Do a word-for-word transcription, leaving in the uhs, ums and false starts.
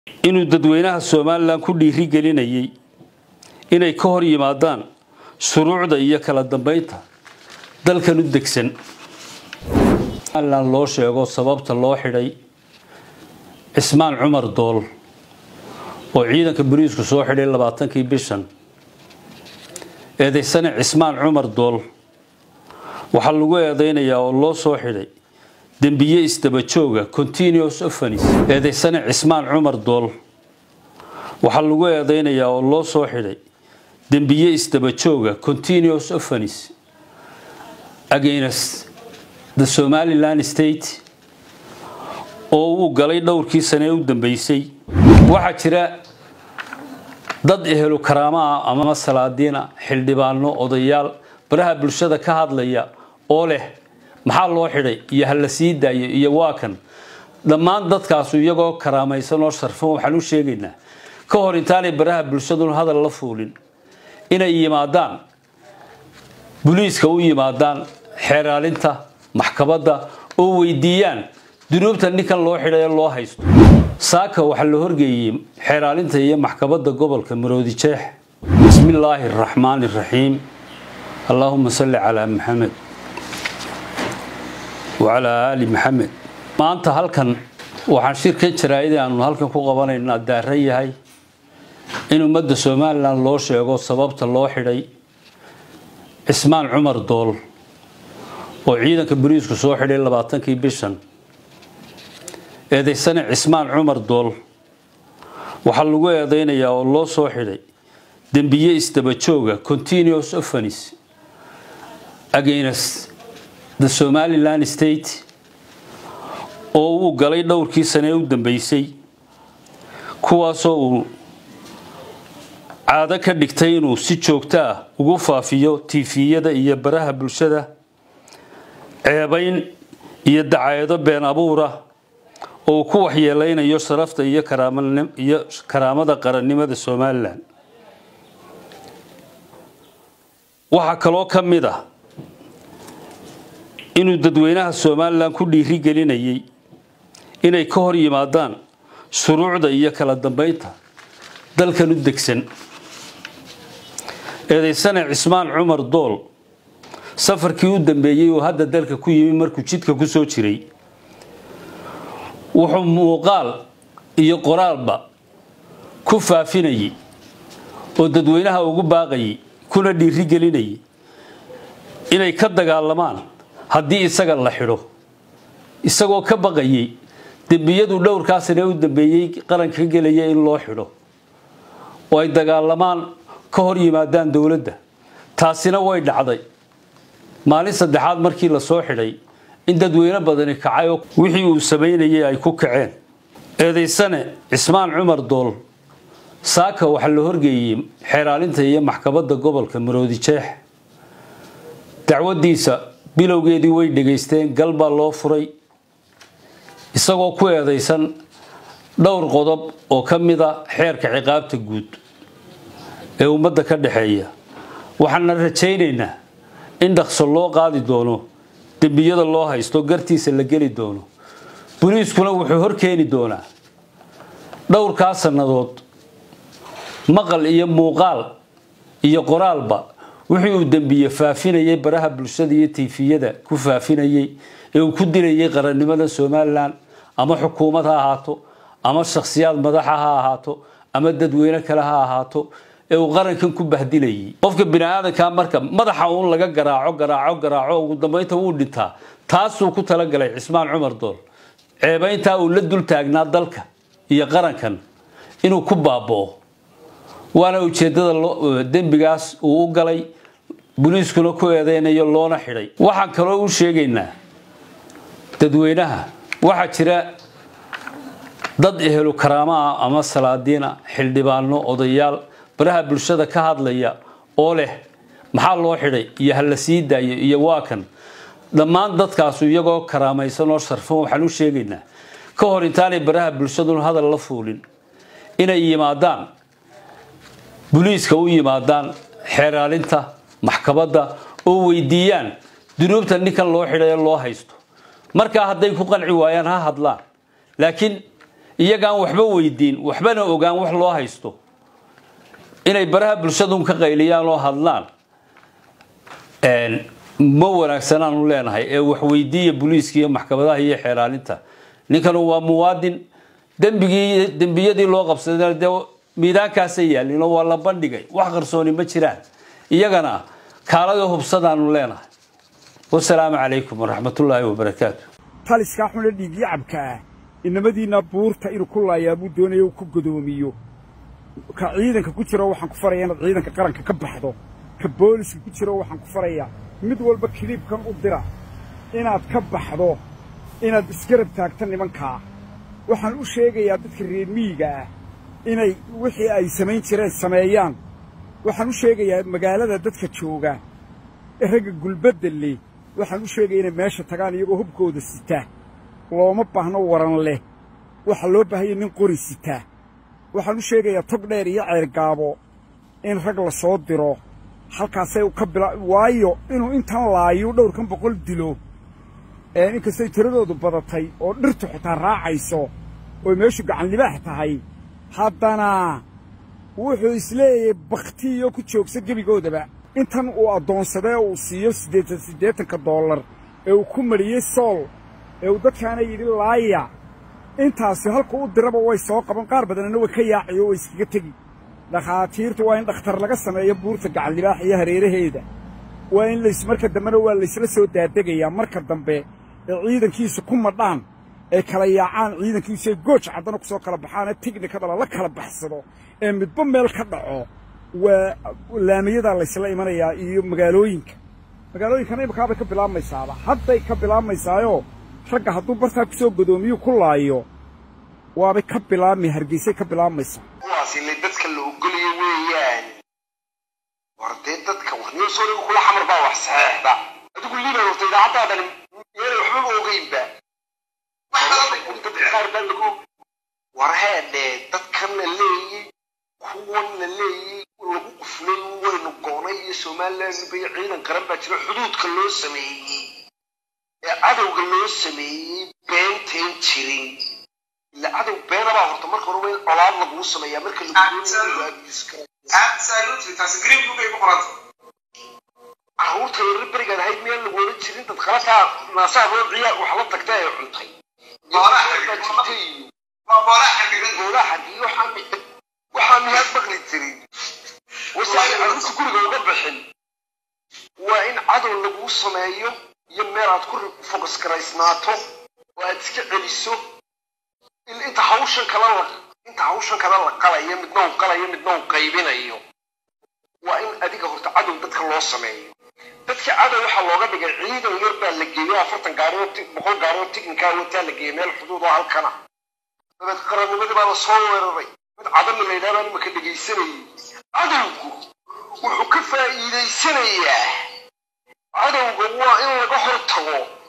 inuu dadweynaha Soomaaliland ku dhiiri gelinayay inay ka hor yimaadaan shuruucda iyo kala dambeynta dalkan u degsan Allah loo sheego sababta loo xidhay Ismaan Cumar Dool oo ciidanka booliisku soo xidhay labaatankii bishan eedeysana Ismaan Cumar Dool waxa lagu eedeynayaa oo loo soo xidhay dambiye isdaba jooga continuous offense eedeysana Ismaan Cumar Dool waxa lagu eedeynayaa oo loo soo xidhay dambiye isdaba jooga continuous offense against the Somaliland state oo uu galay dhowrkii sano u dambeysay waxa jira dad ehelo karaama ama salaadiina xildhibaano odayaal baraha bulshada ka hadlaya oo leh maxaa loo xidhay iyo hal la sii daayo iyo waa kan dhammaan dadkaas iyagoo karaamaysan oo sharfan waxaan u sheegaynaa ka hor intaanay baraha bulshadu hadal la fuulin inay yimaadaan booliiska u yimaadaan xeeraalinta maxkamadda oo weydiiyaan dunuubta ninkan loo xidhay loo haysto saaka waxa la horgeeyay xeeraalinta iyo maxkamadda gobolka Maroodi Jeex bismillaahir rahmaanir rahiim allahumma salli ala muhammad wa ala ali muhammad maanta halkan waxaan shirka jaraa'id aanu halkan ku qabanaynaa daaran yahay in ummadda Soomaaliland loo sheego sababta loo xidhay Ismaan Cumar Dool oo ciidanka booliisku soo xidhay labaatankii bishan eedeysana Ismaan Cumar Dool waxa lagu eedeynayaa oo loo soo xidhay dambiye isdaba jooga continuous offense against the Somaliland state oo uu galay dhowrkii sano u dambeysay kuwaas oo uu caado ka dhigtay inuu si joogto ah ugu faafiyo T V-yada iyo baraha bulshada ceebayn iyo dacaayado been abuura oo ku waxyeeleynayo sharafta iyo karaamada iyo karaamada qarannimada Soomaaliland waxa kaloo kamid ah inuu dadweynaha Soomaaliland ku dhiiri gelinayay inay ka hor yimaadaan shuruucda iyo kala dambeynta dalkan u degsan eedeysana Ismaan Cumar Dool safarkii u dambeeyay oo hadda dalka ku yimi markuu jidka ku soo jiray wuxuu muuqaal iyo qoraalba ku faafinayay oo dadweynaha ugu baaqayay kuna dhiiri gelinayay inay ka dagaalamaan haddii isaga la xidho isagoo ka baqayay dambiyadu dhowrkaas inay u dambeeyay qaranka galaya in loo xidho oo ay dagaalamaan ka hor yimaadaan dawladda taasina way dhacday maalin saddexaad markii la soo xidhay in dadweyne badani kacay oo wixii uu sameynayay ay ku kaceen eedeysana Ismaan Cumar Dool saaka waxa la horgeeyay xeeraalinta iyo maxkamadda gobolka Maroodi Jeex dacwadiisa bilowgeedii way dhageysteen galba loo furay isagoo ku eedeysan dhowr qodob oo kamid ah xeerka ciqaabta guud ee ummadda ka dhaxeeya waxaan rajaynaynaa in dhaqso loo qaadi doono dambiyada loo haysto gartiisa la gali doono booliiskuna wuxuu hor keeni doonaa dhowrka sanadood maqal iyo muuqaal iyo qoraalba wixii uu dambiye faafinayay baraha bulshada iyo T V-yada ku faafinayay ee uu ku dilayay qarannimada Soomaaliland ama xukuumad ha ahaato ama shakhsiyaad madax ha ahaato ama dadweyne kale ha ahaato ee uu qarankan ku bahdilayay qofka bini'aadamka marka madaxa uu laga garaaco garaaco garaaco ugu dambeynta uu dhintaa taas uu ku tala galay Ismaan Cumar Dool ceebaynta uu la dul taagnaa dalka iyo qarankan inuu ku baaboo waana ujeedada dambigaas uu u galay booliiskuna ku eedeynayo loona xidhay waxaan kaloo u sheegaynaa dadweynaha waxa jira dad ehelo karaama ama salaadiina xildhibaano odayaal baraha bulshada ka hadlaya oo leh maxaa loo xidhay iyo hal la sii daayo iyo waa kan dhammaan dadkaas iyagoo karaamaysan oo sharfan waxaan u sheegaynaa ka hor intaanay baraha bulshadu hadal la fuulin inay yimaadaan booliiska u yimaadaan xeeraalinta maxkamadda oo weydiiyaan dunuubta ninkan loo xidhay loo haysto marka hadday ku qanci waayaan ha hadlaan laakiin iyagaan waxba weydiin waxbana ogaan wax loo haysto inay baraha bulshadu ka qayliyaan oo hadlaan een ma wanaagsanaan u leenahay ee wax weydiiya booliiska iyo maxkamadaha iyo xeeraalinta ninkan waa muwaadin dambigii dambiyadii loo qabsaday miidaankaas yaalino waa la bandhigay wax qarsooni ma jiraan iyagana kaalada hubsadaan u leenahay wassalaamu calaykum waraxmatullaahi wabarakaatuh taliska xun la dhigi cabka inamadiina buurta inuu ku laayaabuu doonayo ku godoomiyo ka ciidanka ku jiro waxaan ku farayaa inaad ciidanka qaranka ka baxdo ka booliska ku jiro waxaan ku farayaa mid walba kilibkan u dira inaad ka baxdo inaad isgarab taagto nimanka waxaan u sheegayaa dadka reer miyiga ah inay wixii ay samayn jireen sameeyaan waxaan u sheegayaa magaalada dadka jooga ee ragga gulbadda leh waxaan u sheegayaa inay meesha tagaan iyagoo hubkooda sita looma baahno waran leh waxa loo baahay nin qori sita waxaan u sheegayaa tog dheer iyo ceer gaabo in rag la soo diro halkaasay ka bilaa waayo inuu intan laayo dhowr kan boqol dilo ee inkastay tiradoodu badatay oo dhirtu xitaa raacayso oo meeshu gacan libaax tahay haddana wuxuu isleeyahay baktiyo ku joogsa gebigoodaba intan uu adoonsaday uu siiyo siddeetan dollar ee uu ku mariyay sool ee uu dadkaana yidhi laaya intaasi halka u diraba way soo qaban qaar badanna way ka yaaciyo way iskaga tagi dhakhaatiirtu waa in dhakhtar laga sameeyo buurta gacan libaax iyo hareeraheeda waa in lays marka dambena waa laysla soo daadegayaa marka dambe ee ciidankiisu ku madhaan ee kala yaacaan ciidankiisu ay gooj caddana ku soo kala baxaan tiknikada la kala baxsado ee midba meel ka dhaco waa laamiyada la isla imanayaa iyo magaalooyinka magaalooyinkana imika bay ka bilaabmaysaaba hadday ka bilaabmaysaayo ragga hadduu bartaa ku soo godoomiyo ku laayo waabay ka bilaabmi hargeysay ka bilaabmaysaa kuwaasi le dadka la ogoliyo weeyaan wardee dadka waxniyo soo dhigo kula xamar baa wax saxeexda adigu liina horta idaacadaadan yeelay waxba ogeynba warheedhe dadkan la leeyay kuwan la leeyay lagu quflay waynu goonay iyo somaliland bay ciidan qaran baa jira xuduudka loo sameeyey ee cadowga loo sameeyey beenteen jirin ila cadow beena baa horta marka hore way colaad lagu sameeyaa marka lagu absolutely taas green book ay ku qoran caruurta yar bariga ahayd meel lagu oran jirin dad khalasa naasaa loo ciyaar wax la tagtay ay cuntay waxaan miyaad maqli jirin wasaare caruurta guriga uga bixin waa in cadow lagu sameeyo iyo meel aad ku focus garaysnaato oo aad iska celiso inta hawshan kala la inta hawshan kala la qalayo midna uu qalayo midna uu qaybinayo waa in adiga horta cadow dadka loo sameeyo dadka cadow waxa looga dhigay ciidan yar baa la geeyay afartan gaari oo boqol gaari oo tiknika wata la geeyay meel xuduud oo halkana dad qaranimada baa la soo weeraray mid cadan la yiraahdo ma ka dhageysanay cadowgu wuxuu ka faa'iideysanayaa cadowga waa in laga hortago